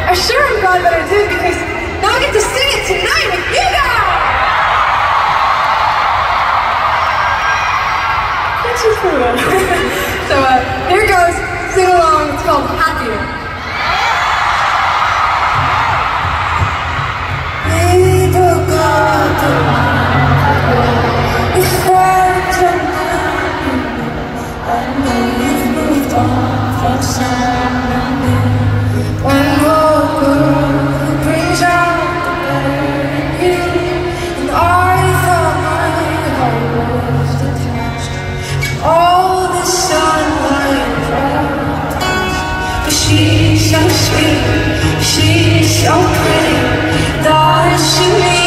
I sure am glad that I did, because now I get to sing it tonight with you guys! That's just for real. So here it goes, sing along, it's called Happier. We broke up, we felt I know you've moved on from someone new. One more girl who brings out the better in you. And I thought my heart was detached from all the sunlight protest. But she's so sweet, she's so pretty, thought she